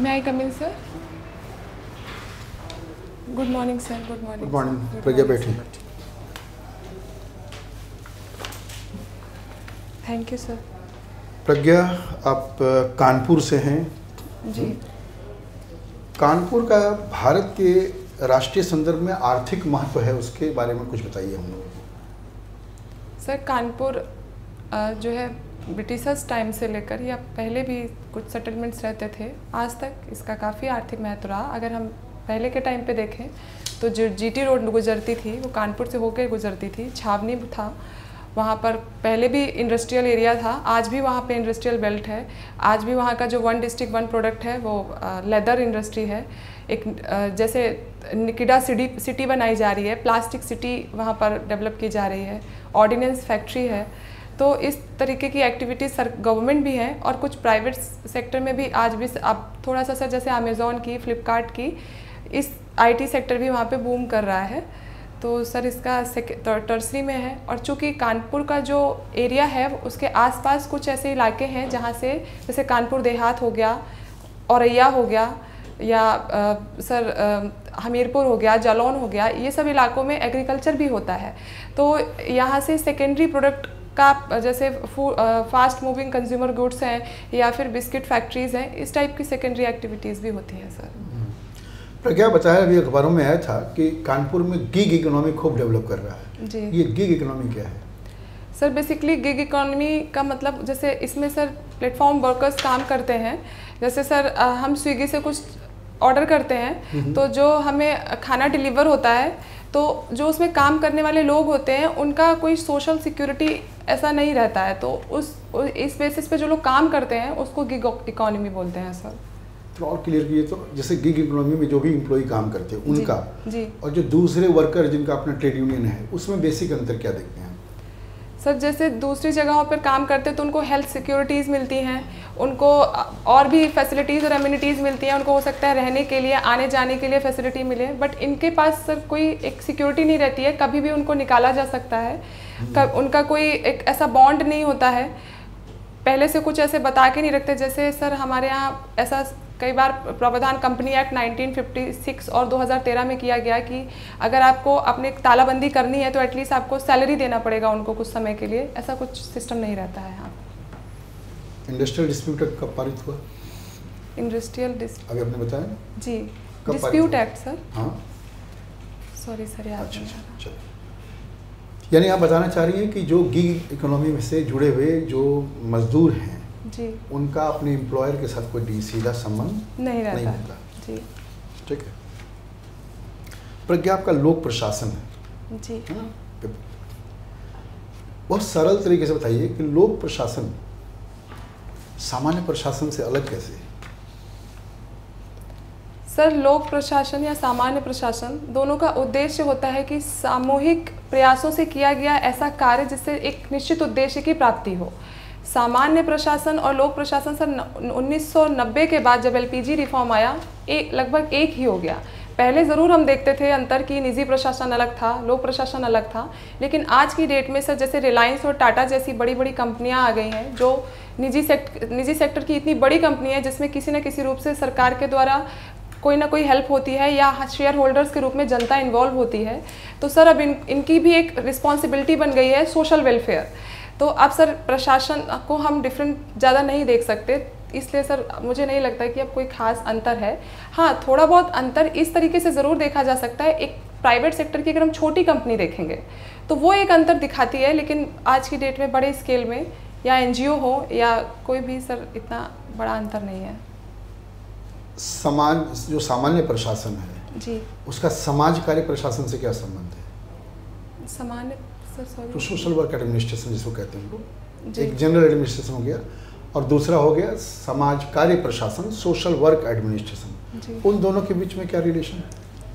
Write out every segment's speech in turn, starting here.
May I come in, sir? Good morning, sir. Good morning. Good morning Pragya, बैठी। Thank you sir. प्रज्ञा, आप कानपुर से हैं। जी। कानपुर का भारत के राष्ट्रीय संदर्भ में आर्थिक महत्व है, उसके बारे में कुछ बताइए हम लोगों को। सर, कानपुर जो है ब्रिटिशर्स टाइम से लेकर या पहले भी कुछ सेटलमेंट्स रहते थे, आज तक इसका काफ़ी आर्थिक महत्व रहा। अगर हम पहले के टाइम पे देखें तो जो जीटी रोड गुजरती थी वो कानपुर से होकर गुजरती थी। छावनी था, वहाँ पर पहले भी इंडस्ट्रियल एरिया था, आज भी वहाँ पे इंडस्ट्रियल बेल्ट है। आज भी वहाँ का जो वन डिस्ट्रिक्ट वन प्रोडक्ट है वो लेदर इंडस्ट्री है। एक जैसे निकिडा सिटी बनाई जा रही है, प्लास्टिक सिटी वहाँ पर डेवलप की जा रही है, ऑर्डिनेंस फैक्ट्री है। तो इस तरीके की एक्टिविटीज़ गवर्नमेंट भी है और कुछ प्राइवेट सेक्टर में भी आज भी। अब थोड़ा सा सर जैसे अमेज़ॉन की, फ्लिपकार्ट की, इस आईटी सेक्टर भी वहाँ पे बूम कर रहा है। तो सर इसका टर्सरी में है। और चूँकि कानपुर का जो एरिया है उसके आसपास कुछ ऐसे इलाके हैं जहाँ से, जैसे कानपुर देहात हो गया, औरैया हो गया, या हमीरपुर हो गया, जालौन हो गया, ये सब इलाकों में एग्रीकल्चर भी होता है। तो यहाँ से सेकेंडरी प्रोडक्ट का, जैसे फास्ट मूविंग कंज्यूमर गुड्स हैं या फिर बिस्किट फैक्ट्रीज़ हैं, इस टाइप की सेकेंडरी एक्टिविटीज़ भी होती हैं सर। प्रज्ञा, बताया अभी अखबारों में आया था कि कानपुर में गिग इकोनॉमी खूब डेवलप कर रहा है जी। ये गिग इकोनॉमी क्या है? सर बेसिकली गिग इकोनॉमी का मतलब, जैसे इसमें सर प्लेटफॉर्म वर्कर्स काम करते हैं। जैसे सर हम स्विगी से कुछ ऑर्डर करते हैं तो जो हमें खाना डिलीवर होता है, तो जो उसमें काम करने वाले लोग होते हैं उनका कोई सोशल सिक्योरिटी ऐसा नहीं रहता है। तो इस बेसिस पे जो लोग काम करते हैं उसको गिग इकोनॉमी बोलते हैं सर। तो और क्लियर कीजिए, तो जैसे गिग इकोनॉमी में जो भी एम्प्लॉय काम करते हैं उनका जी। और जो दूसरे वर्कर जिनका अपना ट्रेड यूनियन है, उसमें बेसिक अंतर क्या देखते हैं? सर जैसे दूसरी जगहों पर काम करते हैं तो उनको हेल्थ सिक्योरिटीज़ मिलती हैं, उनको और भी फैसिलिटीज़ और एम्यूनिटीज़ मिलती हैं। उनको हो सकता है रहने के लिए, आने जाने के लिए फैसिलिटी मिले, बट इनके पास सर कोई एक सिक्योरिटी नहीं रहती है। कभी भी उनको निकाला जा सकता है। उनका कोई एक ऐसा बॉन्ड नहीं होता है, पहले से कुछ ऐसे बता के नहीं रखते। जैसे सर हमारे यहाँ ऐसा कई बार प्रावधान कंपनी एक्ट 1956 और 2013 में किया गया कि अगर आपको अपने तालाबंदी करनी है तो एटलीस्ट आपको सैलरी देना पड़ेगा उनको कुछ समय के लिए। ऐसा कुछ सिस्टम नहीं रहता है यहाँ। इंडस्ट्रियल डिस्प्यूट एक्ट कब पारित हुआ? इंडस्ट्रियल अभी आपने बताया जी, कब डिस्प्यूट एक्ट सर। हाँ, सॉरी सर, याद अच्छा नहीं आ रहा। चलो, यानी आप बताना चाह रही हैं कि जो गिग इकोनॉमी में से जुड़े हुए जो मजदूर हैं जी, उनका अपने एम्प्लॉयर के साथ कोई सीधा संबंध नहीं रहता होता। जी। ठीक है। प्रज्ञा, आपका लोक प्रशासन है जी। ना? बहुत सरल तरीके से बताइए कि लोक प्रशासन सामान्य प्रशासन से अलग कैसे है? सर लोक प्रशासन या सामान्य प्रशासन दोनों का उद्देश्य होता है कि सामूहिक प्रयासों से किया गया ऐसा कार्य जिससे एक निश्चित उद्देश्य की प्राप्ति हो। सामान्य प्रशासन और लोक प्रशासन सर 1990 के बाद जब एलपीजी रिफॉर्म आया, लगभग एक ही हो गया। पहले ज़रूर हम देखते थे अंतर की निजी प्रशासन अलग था, लोक प्रशासन अलग था, लेकिन आज की डेट में सर जैसे रिलायंस और टाटा जैसी बड़ी बड़ी कंपनियां आ गई हैं जो निजी सेक्टर की इतनी बड़ी कंपनी है जिसमें किसी न किसी रूप से सरकार के द्वारा कोई ना कोई हेल्प होती है या शेयर होल्डर्स के रूप में जनता इन्वॉल्व होती है। तो सर अब इनकी भी एक रिस्पॉन्सिबिलिटी बन गई है सोशल वेलफेयर। तो अब सर प्रशासन को हम डिफरेंट ज़्यादा नहीं देख सकते, इसलिए सर मुझे नहीं लगता कि अब कोई खास अंतर है। हाँ, थोड़ा बहुत अंतर इस तरीके से ज़रूर देखा जा सकता है। एक प्राइवेट सेक्टर की अगर हम छोटी कंपनी देखेंगे तो वो एक अंतर दिखाती है, लेकिन आज की डेट में बड़े स्केल में या एनजीओ हो या कोई भी सर इतना बड़ा अंतर नहीं है। समाज जो सामान्य प्रशासन है जी, उसका समाज कार्य प्रशासन से क्या संबंध है? सामान्य सर सॉरी तो सोशल वर्क एडमिनिस्ट्रेशन जिसको कहते हैं, जी। एक जनरल एडमिनिस्ट्रेशन हो गया और दूसरा हो गया समाज कार्य प्रशासन, सोशल वर्क एडमिनिस्ट्रेशन। जी। उन दोनों के बीच में क्या रिलेशन है?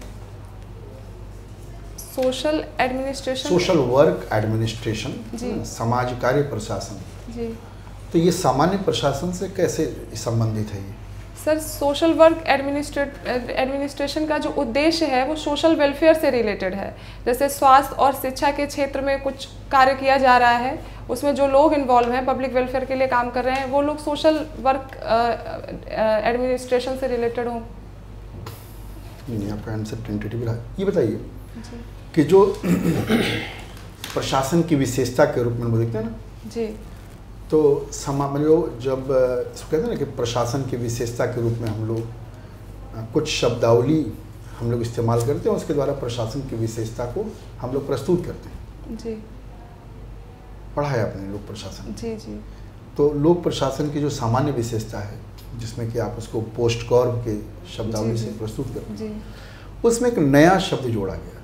Social administration, social work administration, जी। समाज कार्य प्रशासन, जी। तो ये सामान्य प्रशासन से कैसे संबंधित है? ये सर सोशल वर्क एडमिनिस्ट्रेशन का जो उद्देश्य है वो सोशल वेलफेयर से रिलेटेड है। जैसे स्वास्थ्य और शिक्षा के क्षेत्र में कुछ कार्य किया जा रहा है, उसमें जो लोग इन्वॉल्व हैं, पब्लिक वेलफेयर के लिए काम कर रहे हैं, वो लोग सोशल वर्क एडमिनिस्ट्रेशन से रिलेटेड हों। नहीं, आपका आंसर टेंटेटिव रहा। ये बताइए कि जो प्रशासन की विशेषता के रूप में देखते हैं ना जी, तो जब इसको कहते हैं ना कि प्रशासन की विशेषता के रूप में हम लोग कुछ शब्दावली हम लोग इस्तेमाल करते हैं, उसके द्वारा प्रशासन की विशेषता को हम लोग प्रस्तुत करते हैं। जी, पढ़ा है आपने लोक प्रशासन? जी जी। तो लोक प्रशासन की जो सामान्य विशेषता है, जिसमें कि आप उसको पोस्ट कॉर्म के शब्दावली से प्रस्तुत करते हैं, उसमें एक नया शब्द जोड़ा गया,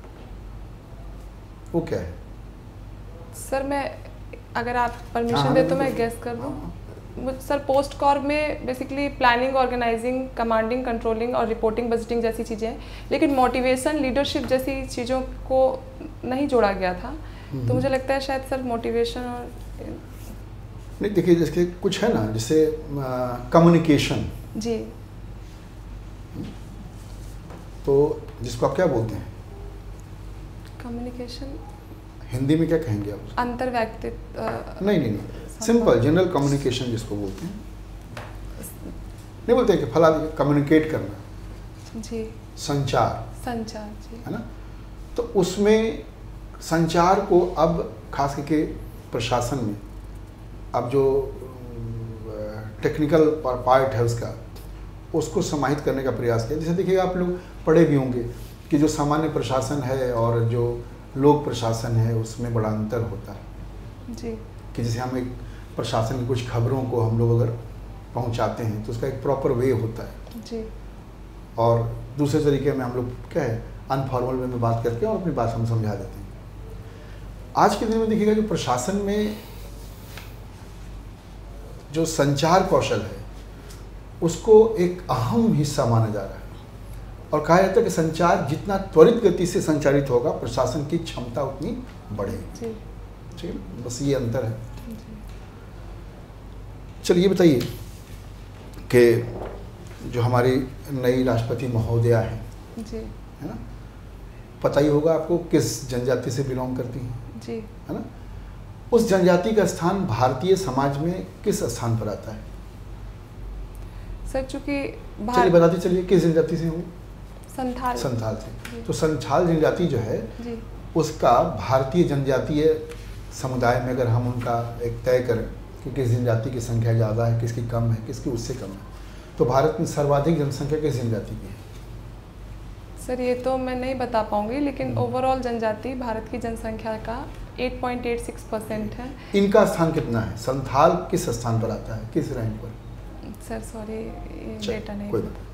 वो क्या है? सर मैं, अगर आप परमिशन दे तो मैं गेस कर दूँ। सर पोस्ट कॉर्प में basically planning, organizing, commanding, controlling और रिपोर्टिंग, बजटिंग जैसी चीज़ें हैं, लेकिन मोटिवेशन, लीडरशिप जैसी चीज़ों को नहीं जोड़ा गया था। तो मुझे लगता है शायद सर मोटिवेशन और नहीं, देखिए जैसे कुछ है ना, जैसे कम्युनिकेशन जी, तो जिसको आप क्या बोलते हैं? कम्युनिकेशन हिंदी में क्या कहेंगे आप? अंतर्वैयक्तिक नहीं, सिंपल जनरल कम्युनिकेशन जिसको बोलते हैं। नहीं बोलते कि फला कम्युनिकेट करना, जी, संचार जी, है ना। तो उसमें संचार को अब खास करके प्रशासन में अब जो टेक्निकल पार्ट है उसका, उसको समाहित करने का प्रयास किया। जैसे देखिए, आप लोग पढ़े भी होंगे कि जो सामान्य प्रशासन है और जो लोक प्रशासन है उसमें बड़ा अंतर होता है जी, कि जैसे हम एक प्रशासन की कुछ खबरों को हम लोग अगर पहुंचाते हैं तो उसका एक प्रॉपर वे होता है जी, और दूसरे तरीके में हम लोग क्या है अनफॉर्मल वे में बात करके और अपनी बात हम समझा देते हैं। आज के दिन में देखिएगा जो प्रशासन में जो संचार कौशल है उसको एक अहम हिस्सा माना जा रहा है और कहा जाता है कि संचार जितना त्वरित गति से संचारित होगा, प्रशासन की क्षमता उतनी बढ़ेगी। ठीक है, बस ये अंतर है। चलिए बताइए कि जो हमारी नई राष्ट्रपति महोदया है ना, पता ही होगा आपको किस जनजाति से बिलोंग करती हैं जी, है ना। उस जनजाति का स्थान भारतीय समाज में किस स्थान पर आता है? सर चूँकि चलिए बताते चलिए, किस जनजाति से होंगे? संथाल से। तो संथाल जनजाति जो है जी, उसका भारतीय जनजातीय समुदाय में अगर हम उनका एक तय करें कि किस जनजाति की संख्या ज़्यादा है, किसकी कम है, किसकी उससे कम है, तो भारत में सर्वाधिक जनसंख्या किस जनजाति की है? सर ये तो मैं नहीं बता पाऊंगी, लेकिन ओवरऑल जनजाति भारत की जनसंख्या का 8.86% है। इनका स्थान कितना है? संथाल किस स्थान पर आता है, किस रैंक पर? सर सॉरी, डेटा नहीं। कोई बात।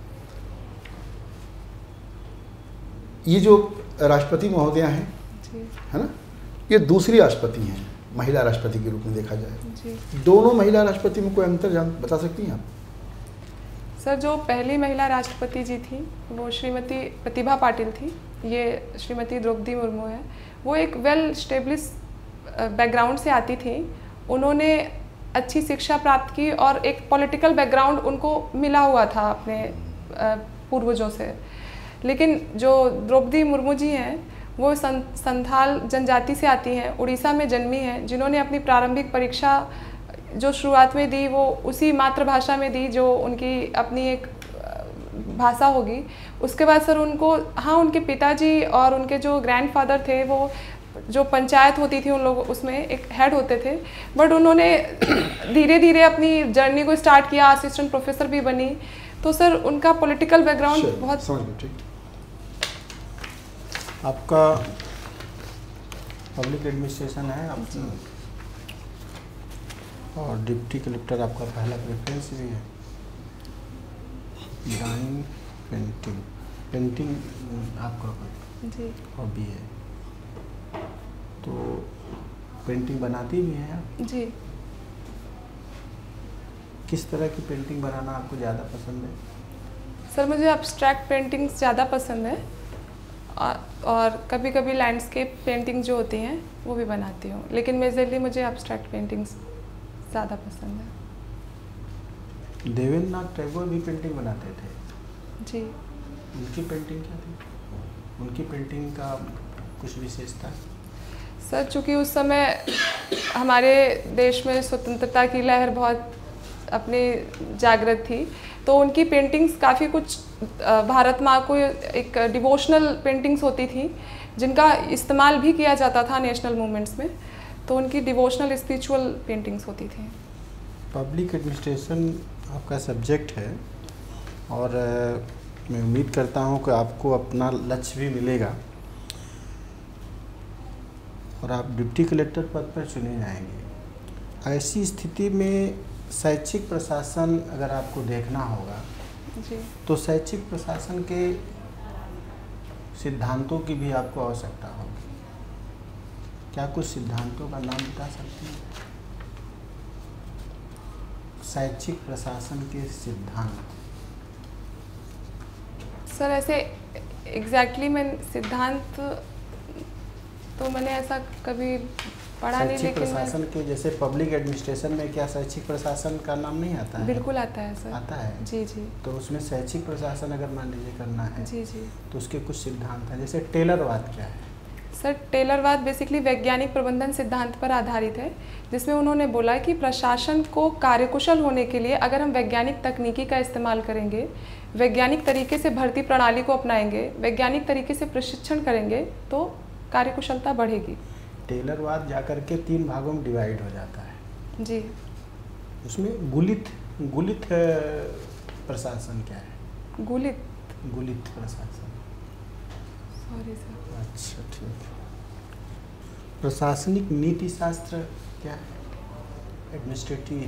ये जो राष्ट्रपति महोदया हैं है ना, ये दूसरी राष्ट्रपति हैं, महिला राष्ट्रपति के रूप में देखा जाए जी। दोनों महिला राष्ट्रपति में कोई अंतर बता सकती हैं आप? सर जो पहली महिला राष्ट्रपति जी थी वो श्रीमती प्रतिभा पाटिल थी, ये श्रीमती द्रौपदी मुर्मू है। वो एक वेल स्टेब्लिश बैकग्राउंड से आती थी, उन्होंने अच्छी शिक्षा प्राप्त की और एक पॉलिटिकल बैकग्राउंड उनको मिला हुआ था अपने पूर्वजों से। लेकिन जो द्रौपदी मुर्मू जी हैं वो संथाल जनजाति से आती हैं, उड़ीसा में जन्मी हैं, जिन्होंने अपनी प्रारंभिक परीक्षा जो शुरुआत में दी वो उसी मातृभाषा में दी जो उनकी अपनी एक भाषा होगी। उसके बाद सर उनको, हाँ, उनके पिताजी और उनके जो ग्रैंडफादर थे वो जो पंचायत होती थी उन लोगों उसमें एक हेड होते थे, बट उन्होंने धीरे धीरे अपनी जर्नी को स्टार्ट किया, असिस्टेंट प्रोफेसर भी बनी। तो सर उनका पॉलिटिकल बैकग्राउंड बहुत। आपका पब्लिक एडमिनिस्ट्रेशन है आपकी और डिप्टी कलेक्टर आपका पहला प्रेफरेंस भी है। ड्राइंग, पेंटिंग आपका जी हॉबी है, तो पेंटिंग बनाती भी हैं आप? जी। किस तरह की पेंटिंग बनाना आपको ज़्यादा पसंद है? सर मुझे एब्स्ट्रैक्ट पेंटिंग्स ज़्यादा पसंद है और कभी कभी लैंडस्केप पेंटिंग जो होती हैं वो भी बनाती हूँ, लेकिन मेजरली मुझे एब्स्ट्रैक्ट पेंटिंग्स ज़्यादा पसंद है। देवेंद्रनाथ टैगोर भी पेंटिंग बनाते थे। जी। उनकी पेंटिंग क्या थी? उनकी पेंटिंग का कुछ विशेषता? सर चूँकि उस समय हमारे देश में स्वतंत्रता की लहर बहुत अपनी जागृत थी, तो उनकी पेंटिंग्स काफ़ी कुछ भारत माँ को एक डिवोशनल पेंटिंग्स होती थी जिनका इस्तेमाल भी किया जाता था नेशनल मूवमेंट्स में, तो उनकी डिवोशनल स्पिरिचुअल पेंटिंग्स होती थी। पब्लिक एडमिनिस्ट्रेशन आपका सब्जेक्ट है और मैं उम्मीद करता हूँ कि आपको अपना लक्ष्य भी मिलेगा और आप डिप्टी कलेक्टर पद पर चुने जाएंगे। ऐसी स्थिति में शैक्षिक प्रशासन अगर आपको देखना होगा जी। तो शैक्षिक प्रशासन के सिद्धांतों की भी आपको आवश्यकता होगी। क्या कुछ सिद्धांतों का नाम बता सकते हैं? शैक्षिक प्रशासन के सिद्धांत। सर ऐसे एग्जैक्टली मैं सिद्धांत तो मैंने ऐसा कभी पढ़ा नहीं, शैक्षिक लेकिन प्रशासन के जैसे पब्लिक एडमिनिस्ट्रेशन में क्या शैक्षिक प्रशासन का नाम नहीं आता है? बिल्कुल आता है सर। आता है। जी जी। तो उसमें शैक्षिक प्रशासन अगर मान लीजिए करना है जी जी, तो उसके कुछ सिद्धांत हैं। जैसे टेलरवाद क्या है? सर टेलरवाद बेसिकली वैज्ञानिक प्रबंधन सिद्धांत पर आधारित है, जिसमें उन्होंने बोला कि प्रशासन को कार्यकुशल होने के लिए अगर हम वैज्ञानिक तकनीकी का इस्तेमाल करेंगे, वैज्ञानिक तरीके से भर्ती प्रणाली को अपनाएंगे, वैज्ञानिक तरीके से प्रशिक्षण करेंगे तो कार्यकुशलता बढ़ेगी। टेलरवाद जाकर के 3 भागों में डिवाइड हो जाता है। जी। उसमें गुलित प्रशासन क्या है? गुलित प्रशासन। Sorry sir. अच्छा ठीक है। प्रशासनिक नीति शास्त्र क्या है? Administrative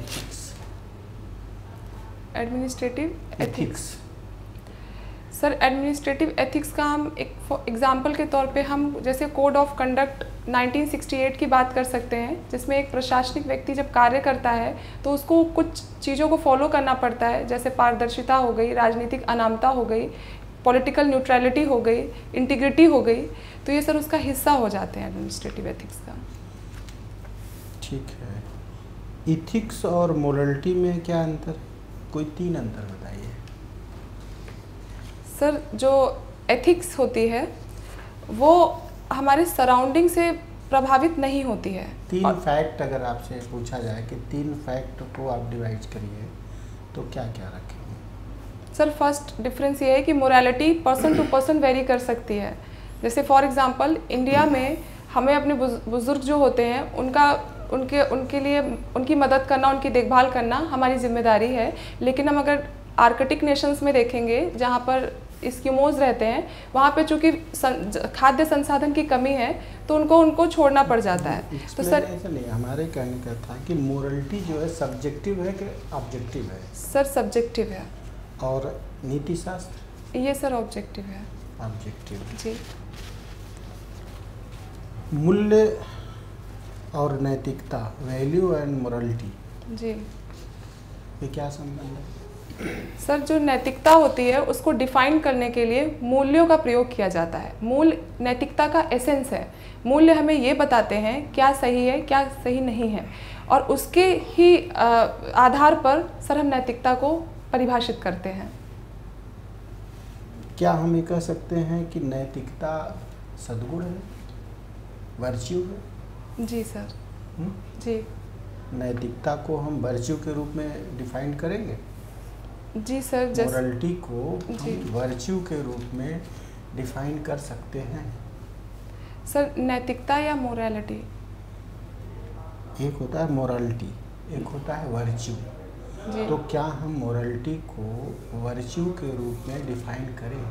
ethics. Sir administrative ethics का हम एक एग्जाम्पल के तौर पे हम जैसे कोड ऑफ कंडक्ट 1968 की बात कर सकते हैं, जिसमें एक प्रशासनिक व्यक्ति जब कार्य करता है तो उसको कुछ चीज़ों को फॉलो करना पड़ता है, जैसे पारदर्शिता हो गई, राजनीतिक अनामता हो गई, पॉलिटिकल न्यूट्रलिटी हो गई, इंटीग्रिटी हो गई, तो ये सर उसका हिस्सा हो जाते हैं एडमिनिस्ट्रेटिव एथिक्स का। ठीक है। इथिक्स और मोरलिटी में क्या अंतर? कोई 3 अंतर बताइए। सर जो एथिक्स होती है वो हमारे सराउंडिंग से प्रभावित नहीं होती है। 3 फैक्ट अगर आपसे पूछा जाए कि 3 फैक्ट को आप डिवाइड करिए तो क्या क्या रखेंगे? सर फर्स्ट डिफरेंस ये है कि morality person to person vary कर सकती है। जैसे फॉर एग्जांपल इंडिया में हमें अपने बुजुर्ग जो होते हैं उनके लिए उनकी मदद करना, उनकी देखभाल करना हमारी जिम्मेदारी है। लेकिन हम अगर आर्कटिक नेशंस में देखेंगे जहाँ पर इस्किमोज रहते हैं, वहाँ पे चूँकि खाद्य संसाधन की कमी है तो उनको छोड़ना पड़ जाता है। तो सर ऐसा नहीं, हमारे कहने का था कि मोरलिटी जो है सब्जेक्टिव है कि ऑब्जेक्टिव है? सर सब्जेक्टिव है। और नीति शास्त्र? ये सर ऑब्जेक्टिव है। ऑब्जेक्टिव जी। मूल्य और नैतिकता, वैल्यू एंड मोरलिटी, जी, ये क्या संबंध है? सर जो नैतिकता होती है उसको डिफाइन करने के लिए मूल्यों का प्रयोग किया जाता है। मूल्य नैतिकता का एसेंस है। मूल्य हमें ये बताते हैं क्या सही है क्या सही नहीं है, और उसके ही आधार पर सर हम नैतिकता को परिभाषित करते हैं। क्या हम ये कह सकते हैं कि नैतिकता सद्गुण है, वर्च्यू है? जी सर। जी। नैतिकता को हम वर्च्यू के रूप में डिफाइन करेंगे? जी सर। मोरलिटी को हम वर्च्यू के रूप में डिफाइन कर सकते हैं? सर नैतिकता या मोरालिटी? एक होता है मोरलिटी, एक होता है वर्च्यू। तो क्या हम मोरलिटी को वर्च्यू के रूप में डिफाइन करें?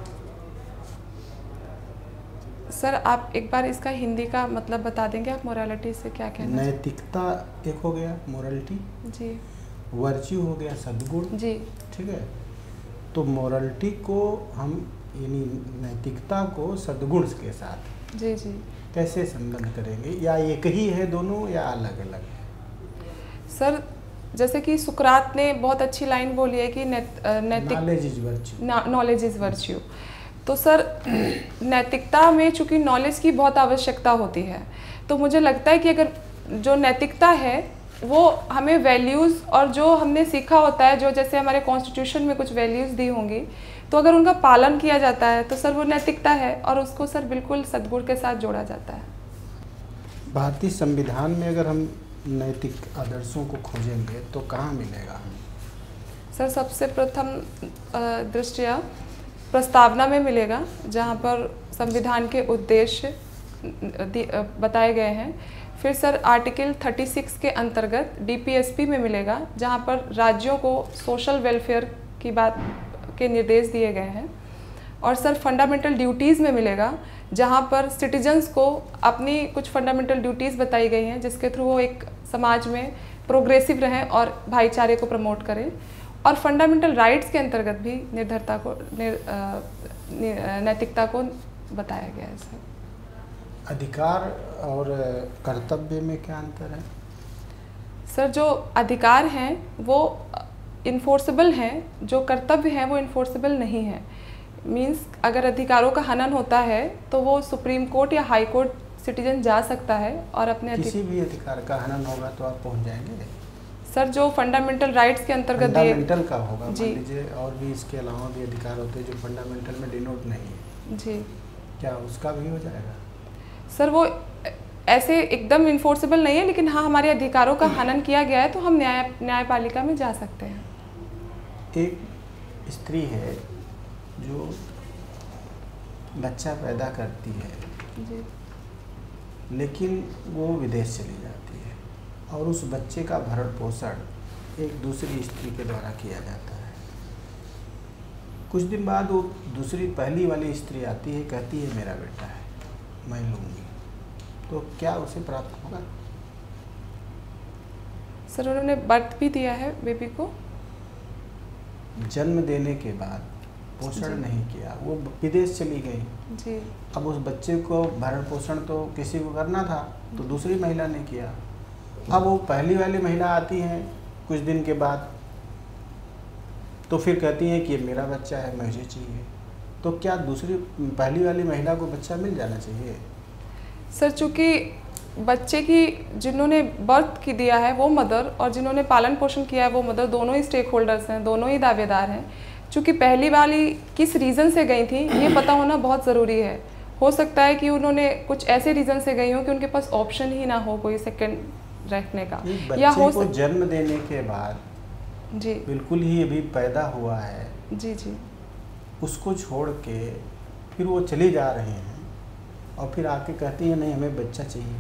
सर आप एक बार इसका हिंदी का मतलब बता देंगे आप? मोरालिटी से क्या कहना? नैतिकता एक हो गया मोरलिटी, जी। वर्च्यू हो गया सद्गुण, जी। ठीक है। तो मोरलिटी को हम यानी नैतिकता को सद्गुण के साथ जी जी कैसे संबंध करेंगे, या एक ही है दोनों या अलग अलग है? सर जैसे कि सुकरात ने बहुत अच्छी लाइन बोली है कि नैतिक knowledge is virtue, knowledge is virtue. तो सर नैतिकता में चूंकि नॉलेज की बहुत आवश्यकता होती है, तो मुझे लगता है कि अगर जो नैतिकता है वो हमें वैल्यूज़ और जो हमने सीखा होता है, जो जैसे हमारे कॉन्स्टिट्यूशन में कुछ वैल्यूज़ दी होंगी, तो अगर उनका पालन किया जाता है तो सर वो नैतिकता है और उसको सर बिल्कुल सद्गुण के साथ जोड़ा जाता है। भारतीय संविधान में अगर हम नैतिक आदर्शों को खोजेंगे तो कहाँ मिलेगा हमें? सर सबसे प्रथम दृष्टया प्रस्तावना में मिलेगा, जहाँ पर संविधान के उद्देश्य बताए गए हैं। फिर सर आर्टिकल 36 के अंतर्गत डीपीएसपी में मिलेगा, जहाँ पर राज्यों को सोशल वेलफेयर की बात के निर्देश दिए गए हैं। और सर फंडामेंटल ड्यूटीज़ में मिलेगा, जहाँ पर सिटीजन्स को अपनी कुछ फंडामेंटल ड्यूटीज़ बताई गई हैं, जिसके थ्रू वो एक समाज में प्रोग्रेसिव रहें और भाईचारे को प्रमोट करें। और फंडामेंटल राइट्स के अंतर्गत भी निर्धरता को नैतिकता को बताया गया है। सर अधिकार और कर्तव्य में क्या अंतर है? सर जो अधिकार हैं वो इन्फोर्सेबल हैं, जो कर्तव्य हैं वो इन्फोर्सेबल नहीं है। मींस अगर अधिकारों का हनन होता है तो वो सुप्रीम कोर्ट या हाई कोर्ट सिटीजन जा सकता है और अपने किसी भी अधिकार का हनन होगा तो आप पहुंच जाएंगे? सर जो फंडामेंटल राइट्स के अंतर्गत फंडामेंटल का होगा, मान जी, लीजिए और भी इसके अलावा भी अधिकार होते हैं जो फंडामेंटल में डिनोट नहीं है जी, क्या उसका भी हो जाएगा? सर वो ऐसे एकदम इन्फोर्सेबल नहीं है, लेकिन हाँ हमारे अधिकारों का हनन किया गया है तो हम न्यायपालिका में जा सकते हैं। एक स्त्री है जो बच्चा पैदा करती है जी, लेकिन वो विदेश चली जाती है और उस बच्चे का भरण पोषण एक दूसरी स्त्री के द्वारा किया जाता है। कुछ दिन बाद वो दूसरी पहली वाली स्त्री आती है, कहती है मेरा बेटा है, मैं लूँगी, तो क्या उसे प्राप्त होगा? सर उन्होंने बर्थ भी दिया है बेबी को, जन्म देने के बाद पोषण नहीं किया, वो विदेश चली गई जी। अब उस बच्चे को भरण पोषण तो किसी को करना था तो दूसरी महिला ने किया। अब वो पहली वाली महिला आती हैं कुछ दिन के बाद, तो फिर कहती हैं कि ये मेरा बच्चा है, मुझे चाहिए, तो क्या दूसरी पहली वाली महिला को बच्चा मिल जाना चाहिए? सर चूँकि बच्चे की जिन्होंने बर्थ की दिया है वो मदर और जिन्होंने पालन पोषण किया है वो मदर, दोनों ही स्टेक होल्डर्स हैं, दोनों ही दावेदार हैं। चूँकि पहली वाली किस रीज़न से गई थी ये पता होना बहुत ज़रूरी है। हो सकता है कि उन्होंने कुछ ऐसे रीज़न से गई हो कि उनके पास ऑप्शन ही ना हो कोई सेकंड रखने का, या हो को जन्म देने के बाद जी बिल्कुल ही अभी पैदा हुआ है जी जी उसको छोड़ के फिर वो चली जा रहे हैं और फिर आके कहती है नहीं हमें बच्चा चाहिए,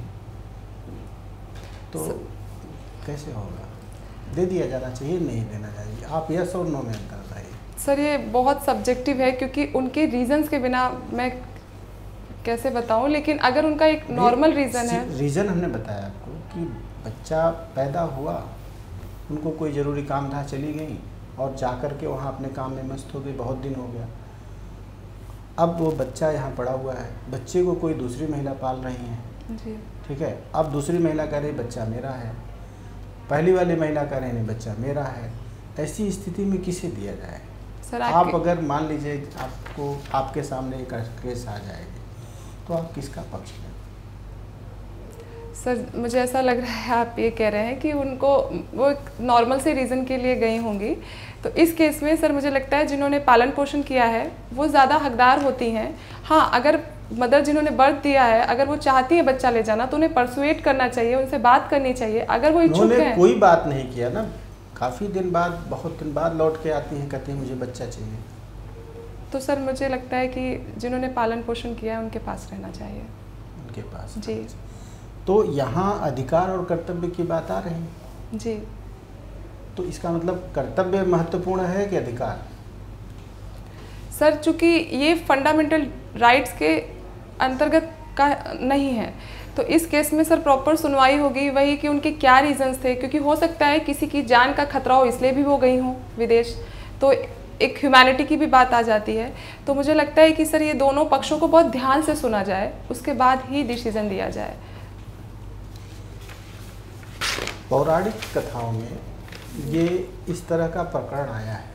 तो कैसे होगा? दे दिया जाना चाहिए, नहीं देना चाहिए? आप यस और नो में अंतर बताइए। सर ये बहुत सब्जेक्टिव है क्योंकि उनके रीजंस के बिना मैं कैसे बताऊं, लेकिन अगर उनका एक नॉर्मल रीज़न है। रीज़न हमने बताया आपको कि बच्चा पैदा हुआ, उनको कोई ज़रूरी काम था, चली गई और जा कर के वहाँ अपने काम में मस्त हो गई, बहुत दिन हो गया। अब वो बच्चा यहाँ पड़ा हुआ है, बच्चे को कोई दूसरी महिला पाल रही है जी, ठीक है। अब दूसरी महिला कह रही बच्चा मेरा है, पहली वाली महिला कह रही नहीं बच्चा मेरा है। ऐसी स्थिति में किसे दिया जाए? सर आप अगर मान लीजिए आपको आपके सामने एक केस आ जाएगी तो आप किसका पक्ष लें? सर मुझे ऐसा लग रहा है आप ये कह रहे हैं कि उनको वो एक नॉर्मल से रीज़न के लिए गई होंगी, तो इस केस में सर मुझे लगता है जिन्होंने पालन पोषण किया है वो ज़्यादा हकदार होती हैं। हाँ अगर मदर जिन्होंने बर्थ दिया है अगर वो चाहती है बच्चा ले जाना तो उन्हें परसुएट करना चाहिए, उनसे बात करनी चाहिए। अगर वो इच्छुक हैं, कोई बात नहीं किया ना, काफ़ी दिन बाद बहुत दिन बाद लौट के आती हैं, कहती हैं मुझे बच्चा चाहिए, तो सर मुझे लगता है कि जिन्होंने पालन पोषण किया है उनके पास रहना चाहिए। उनके पास जी। तो यहाँ अधिकार और कर्तव्य की बात आ रही है जी। तो इसका मतलब कर्तव्य महत्वपूर्ण है कि अधिकार? सर चूँकि ये फंडामेंटल राइट्स के अंतर्गत का नहीं है तो इस केस में सर प्रॉपर सुनवाई होगी, वही कि उनके क्या रीजंस थे, क्योंकि हो सकता है किसी की जान का खतरा हो इसलिए भी वो गई हों विदेश, तो एक ह्यूमैनिटी की भी बात आ जाती है। तो मुझे लगता है कि सर ये दोनों पक्षों को बहुत ध्यान से सुना जाए, उसके बाद ही डिसीजन दिया जाए। पौराणिक कथाओं में ये इस तरह का प्रकरण आया है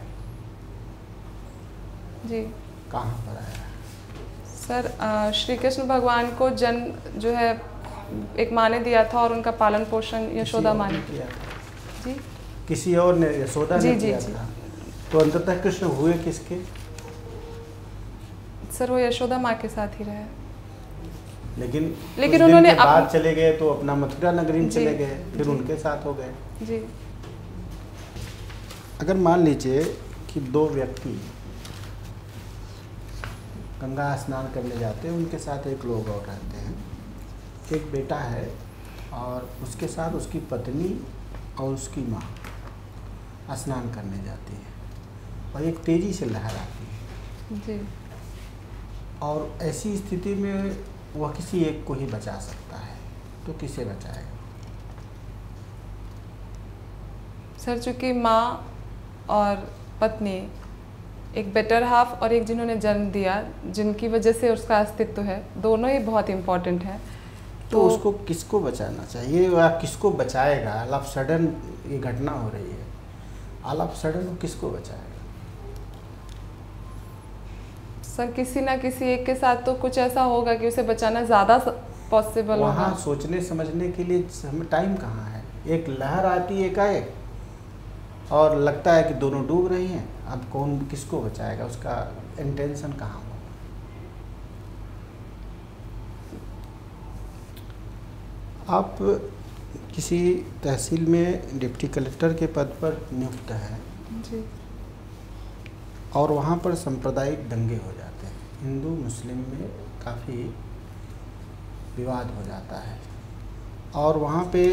जी। कहाँ पर आया है? सर श्री कृष्ण भगवान को जन्म जो है एक माँ ने दिया था और उनका पालन पोषण यशोदा माँ ने किया था। जी किसी और ने, यशोदा ने जी किया जी था। तो अंततः कृष्ण हुए किसके? सर वो यशोदा माँ के साथ ही रहे। लेकिन लेकिन कुछ उन्होंने दिन के बाद चले गए तो अपना मथुरा नगरी में जी, चले गए, फिर जी। उनके साथ हो गए। जी अगर मान लीजिए कि दो व्यक्ति गंगा स्नान करने जाते हैं, उनके साथ एक लोग और रहते हैं, एक बेटा है और उसके साथ उसकी पत्नी और उसकी माँ स्नान करने जाती है और एक तेज़ी से लहर आती है जी और ऐसी स्थिति में वह किसी एक को ही बचा सकता है, तो किसे बचाएगा? सर चूँकि माँ और पत्नी एक बेटर हाफ और एक जिन्होंने जन्म दिया, जिनकी वजह से उसका अस्तित्व है, दोनों ही बहुत इम्पोर्टेंट हैं। तो उसको किसको बचाना चाहिए या किसको बचाएगा? ऑल ऑफ सडन ये घटना हो रही है, ऑल ऑफ सडन वो किसको बचाएगा? सर किसी ना किसी एक के साथ तो कुछ ऐसा होगा कि उसे बचाना ज़्यादा पॉसिबल होगा। वहाँ सोचने समझने के लिए टाइम कहाँ है? एक लहर आती है एकाएक और लगता है कि दोनों डूब रही हैं, अब कौन किसको बचाएगा? उसका इंटेंशन कहाँ होगा? आप किसी तहसील में डिप्टी कलेक्टर के पद पर नियुक्त हैं जी और वहाँ पर सांप्रदायिक दंगे हो जाते हैं, हिंदू मुस्लिम में काफ़ी विवाद हो जाता है और वहाँ पे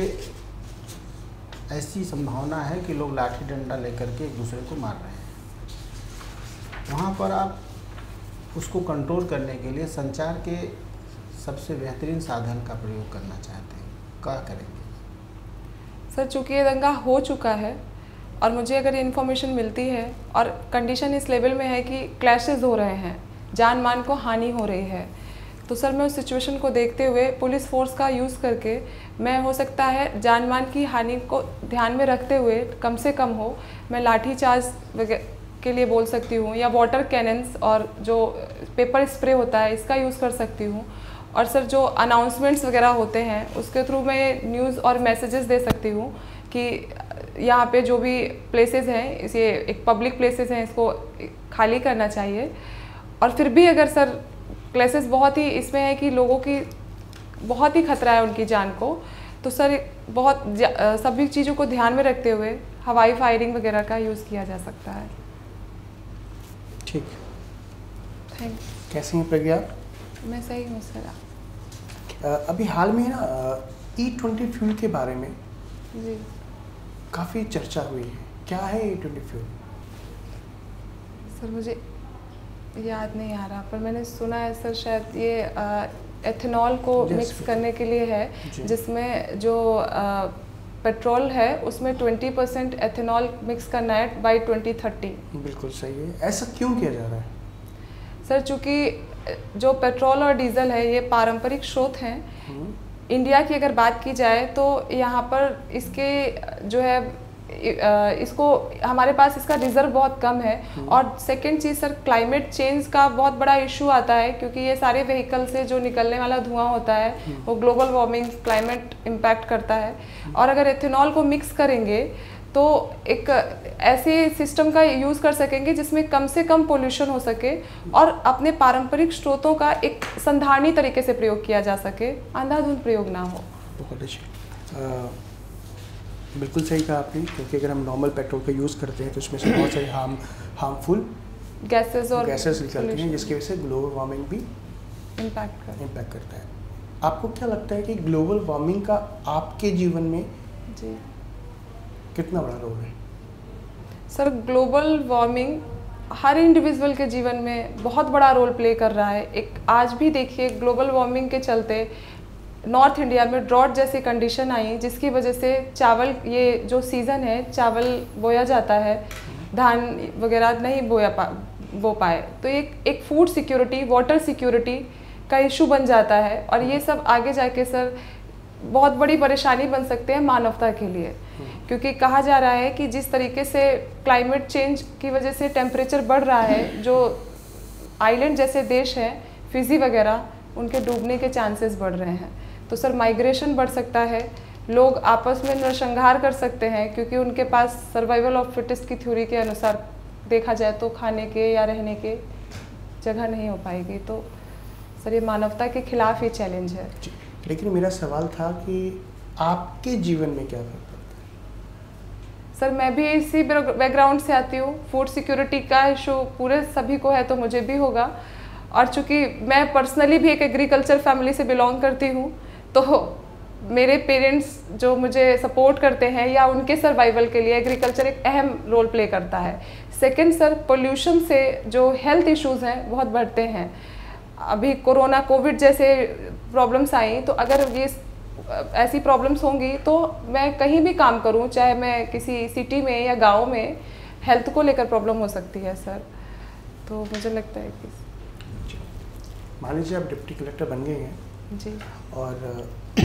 ऐसी संभावना है कि लोग लाठी डंडा लेकर के एक दूसरे को मार रहे हैं। वहाँ पर आप उसको कंट्रोल करने के लिए संचार के सबसे बेहतरीन साधन का प्रयोग करना चाहते हैं, क्या करेंगे? सर चूँकि ये दंगा हो चुका है और मुझे अगर ये इन्फॉर्मेशन मिलती है और कंडीशन इस लेवल में है कि क्लैशेस हो रहे हैं, जान मान को हानि हो रही है, तो सर मैं उस सिचुएशन को देखते हुए पुलिस फोर्स का यूज़ करके मैं हो सकता है जान मान की हानि को ध्यान में रखते हुए कम से कम हो, मैं लाठी चार्ज के लिए बोल सकती हूँ या वाटर कैनन्स और जो पेपर स्प्रे होता है इसका यूज़ कर सकती हूँ। और सर जो अनाउंसमेंट्स वगैरह होते हैं उसके थ्रू मैं न्यूज़ और मैसेजेस दे सकती हूँ कि यहाँ पे जो भी प्लेसेस हैं, इसे एक पब्लिक प्लेसेस हैं, इसको खाली करना चाहिए। और फिर भी अगर सर क्लेसेस बहुत ही इसमें है कि लोगों की बहुत ही खतरा है उनकी जान को, तो सर बहुत सभी चीज़ों को ध्यान में रखते हुए हवाई फायरिंग वगैरह का यूज़ किया जा सकता है। ठीक, थैंक कैसे हैं प्रज्ञा? यू। मैं सही हूँ सर। अभी हाल में ना E20 फ्यूल के बारे में जी काफ़ी चर्चा हुई है, क्या है E20 फ्यूल? सर मुझे याद नहीं आ रहा, पर मैंने सुना है सर शायद ये एथेनॉल को Yes, मिक्स करने के लिए है, जी। जिसमें जो पेट्रोल है उसमें 20% एथेनॉल मिक्स करना है बाई 2030। बिल्कुल सही है। ऐसा क्यों किया जा रहा है? सर चूँकि जो पेट्रोल और डीजल है ये पारंपरिक स्रोत हैं। इंडिया की अगर बात की जाए तो यहाँ पर इसके जो है इसको हमारे पास इसका रिजर्व बहुत कम है। और सेकंड चीज़ सर क्लाइमेट चेंज का बहुत बड़ा इशू आता है, क्योंकि ये सारे व्हीकल से जो निकलने वाला धुआं होता है वो ग्लोबल वार्मिंग क्लाइमेट इम्पैक्ट करता है। और अगर एथेनॉल को मिक्स करेंगे तो एक ऐसे सिस्टम का यूज़ कर सकेंगे जिसमें कम से कम पोल्यूशन हो सके और अपने पारंपरिक स्रोतों का एक संधारणी तरीके से प्रयोग किया जा सके, अंधाधुंध प्रयोग ना हो। बहुत अच्छे, बिल्कुल सही कहा आपने, क्योंकि अगर हम नॉर्मल पेट्रोल का यूज़ करते हैं तो उसमें से बहुत सारे हार्मफुल गैसेस और गैसेस निकलती हैं, जिसकी वजह से ग्लोबल वार्मिंग भी इम्पैक्ट करता है। आपको क्या लगता है कि ग्लोबल वार्मिंग का आपके जीवन में जी कितना बड़ा रोल है? सर ग्लोबल वार्मिंग हर इंडिविजुअल के जीवन में बहुत बड़ा रोल प्ले कर रहा है। एक आज भी देखिए ग्लोबल वार्मिंग के चलते नॉर्थ इंडिया में ड्रॉट जैसी कंडीशन आई, जिसकी वजह से चावल, ये जो सीज़न है चावल बोया जाता है, धान वगैरह नहीं बो पाए, तो एक फूड सिक्योरिटी, वाटर सिक्योरिटी का इशू बन जाता है। और ये सब आगे जाके सर बहुत बड़ी परेशानी बन सकते हैं मानवता के लिए, क्योंकि कहा जा रहा है कि जिस तरीके से क्लाइमेट चेंज की वजह से टेम्परेचर बढ़ रहा है, जो आइलैंड जैसे देश हैं फिजी वगैरह, उनके डूबने के चांसेस बढ़ रहे हैं। तो सर माइग्रेशन बढ़ सकता है, लोग आपस में नरसंहार कर सकते हैं, क्योंकि उनके पास सर्वाइवल ऑफ फिटेस्ट की थ्योरी के अनुसार देखा जाए तो खाने के या रहने के जगह नहीं हो पाएगी। तो सर ये मानवता के खिलाफ ये चैलेंज है। लेकिन मेरा सवाल था कि आपके जीवन में क्या फर्क पड़ता है? सर मैं भी इसी बैकग्राउंड से आती हूँ, फूड सिक्योरिटी का इशू पूरे सभी को है तो मुझे भी होगा, और चूँकि मैं पर्सनली भी एक एग्रीकल्चर फैमिली से बिलोंग करती हूँ, तो मेरे पेरेंट्स जो मुझे सपोर्ट करते हैं या उनके सर्वाइवल के लिए एग्रीकल्चर एक अहम रोल प्ले करता है। सेकंड सर, पोल्यूशन से जो हेल्थ इश्यूज़ हैं बहुत बढ़ते हैं। अभी कोरोना कोविड जैसे प्रॉब्लम्स आई, तो अगर ये ऐसी प्रॉब्लम्स होंगी तो मैं कहीं भी काम करूं, चाहे मैं किसी सिटी में या गांव में, हेल्थ को लेकर प्रॉब्लम हो सकती है सर। तो मुझे लगता है कि मान लीजिए आप डिप्टी कलेक्टर बन गए हैं जी, और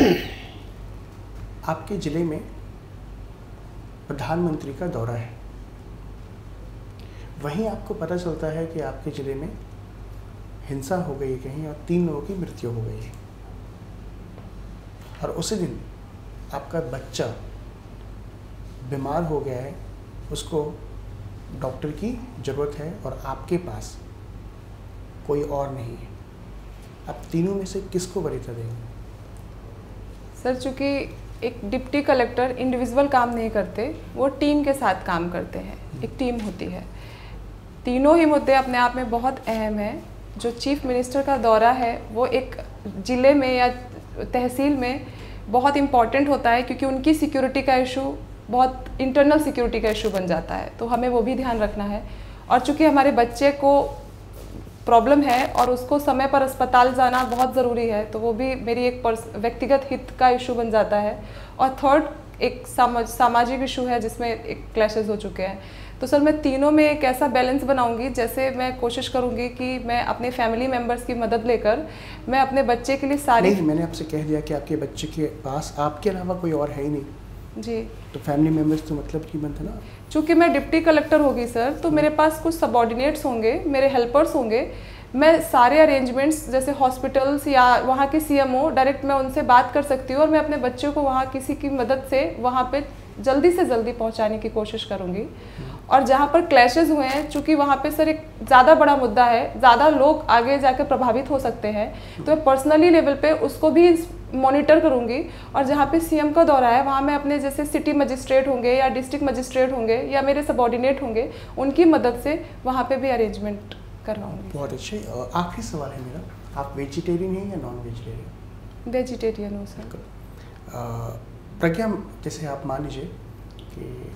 आपके ज़िले में प्रधानमंत्री का दौरा है, वहीं आपको पता चलता है कि आपके ज़िले में हिंसा हो गई कहीं और 3 लोगों की मृत्यु हो गई है, और उसी दिन आपका बच्चा बीमार हो गया है, उसको डॉक्टर की ज़रूरत है और आपके पास कोई और नहीं है, आप तीनों में से किसको वरीयता देंगे? सर चूँकि एक डिप्टी कलेक्टर इंडिविजुअल काम नहीं करते, वो टीम के साथ काम करते हैं, एक टीम होती है। तीनों ही मुद्दे अपने आप में बहुत अहम हैं। जो चीफ मिनिस्टर का दौरा है वो एक ज़िले में या तहसील में बहुत इम्पॉर्टेंट होता है, क्योंकि उनकी सिक्योरिटी का इशू बहुत इंटरनल सिक्योरिटी का इशू बन जाता है, तो हमें वो भी ध्यान रखना है। और चूँकि हमारे बच्चे को प्रॉब्लम है और उसको समय पर अस्पताल जाना बहुत ज़रूरी है, तो वो भी मेरी एक व्यक्तिगत हित का इशू बन जाता है। और थर्ड एक सामाजिक इशू है जिसमें एक क्लैशेस हो चुके हैं। तो सर मैं तीनों में एक ऐसा बैलेंस बनाऊंगी, जैसे मैं कोशिश करूंगी कि मैं अपने फैमिली मेम्बर्स की मदद लेकर मैं अपने बच्चे के लिए सारी नहीं, मैंने आपसे कह दिया कि आपके बच्चे के पास आपके अलावा कोई और है ही नहीं जी, तो फैमिली मेम्बर्स तो मतलब की बनता ना। चूँकि मैं डिप्टी कलेक्टर होगी सर, तो मेरे पास कुछ सबॉर्डिनेट्स होंगे, मेरे हेल्पर्स होंगे। मैं सारे अरेंजमेंट्स जैसे हॉस्पिटल्स या वहाँ के सीएमओ डायरेक्ट मैं उनसे बात कर सकती हूँ, और मैं अपने बच्चों को वहाँ किसी की मदद से वहाँ पे जल्दी से जल्दी पहुँचाने की कोशिश करूँगी। और जहाँ पर क्लैशेस हुए हैं, चूँकि वहाँ पे सर एक ज़्यादा बड़ा मुद्दा है, ज़्यादा लोग आगे जाकर प्रभावित हो सकते हैं, तो मैं पर्सनली लेवल पे उसको भी मॉनिटर करूँगी। और जहाँ पे सीएम का दौरा है, वहाँ मैं अपने जैसे सिटी मजिस्ट्रेट होंगे या डिस्ट्रिक्ट मजिस्ट्रेट होंगे या मेरे सबॉर्डिनेट होंगे, उनकी मदद से वहाँ पे भी अरेंजमेंट करवाऊँगी। बहुत अच्छे। आखिरी सवाल है मेरा, आप वेजिटेरियन हैं या नॉन वेजिटेरियन? वेजिटेरियन हूँ सर। प्रज्ञा, जैसे आप मान लीजिए कि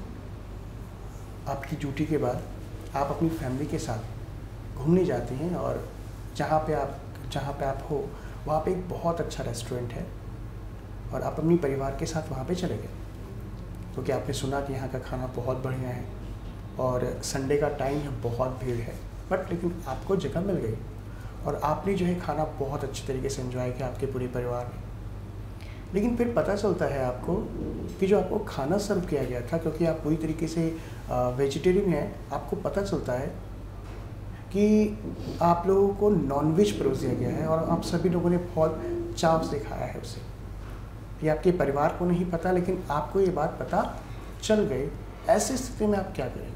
आपकी ड्यूटी के बाद आप अपनी फैमिली के साथ घूमने जाती हैं, और जहाँ पे आप हो वहाँ पे एक बहुत अच्छा रेस्टोरेंट है, और आप अपनी परिवार के साथ वहाँ पे चले गए, क्योंकि आपने सुना कि यहाँ का खाना बहुत बढ़िया है और संडे का टाइम है, बहुत भीड़ है, बट लेकिन आपको जगह मिल गई और आपने जो है खाना बहुत अच्छे तरीके से एंजॉय किया आपके पूरे परिवार ने। लेकिन फिर पता चलता है आपको कि जो आपको खाना सर्व किया गया था, क्योंकि आप पूरी तरीके से वेजिटेरियन हैं, आपको पता चलता है कि आप लोगों को नॉनवेज परोस दिया गया है, और आप सभी लोगों ने बहुत चाव से खाया है उसे। ये आपके परिवार को नहीं पता, लेकिन आपको ये बात पता चल गई। ऐसी स्थिति में आप क्या करेंगे?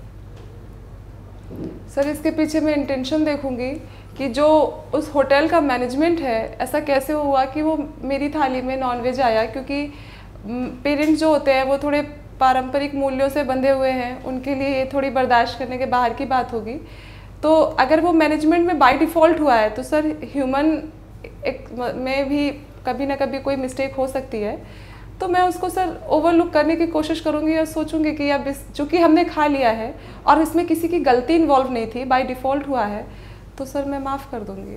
सर इसके पीछे मैं इंटेंशन देखूंगी कि जो उस होटल का मैनेजमेंट है, ऐसा कैसे हुआ कि वो मेरी थाली में नॉनवेज आया, क्योंकि पेरेंट्स जो होते हैं वो थोड़े पारंपरिक मूल्यों से बंधे हुए हैं, उनके लिए ये थोड़ी बर्दाश्त करने के बाहर की बात होगी। तो अगर वो मैनेजमेंट में बाय डिफ़ॉल्ट हुआ है, तो सर ह्यूमन में भी कभी ना कभी कोई मिस्टेक हो सकती है, तो मैं उसको सर ओवरलुक करने की कोशिश करूँगी और सोचूंगी कि अब चूँकि हमने खा लिया है और इसमें किसी की गलती इन्वॉल्व नहीं थी, बाय डिफ़ॉल्ट हुआ है, तो सर मैं माफ़ कर दूँगी।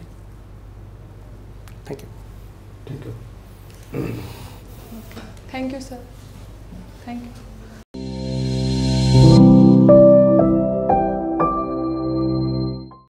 Thank you. ठीक है। Thank you sir, thank you.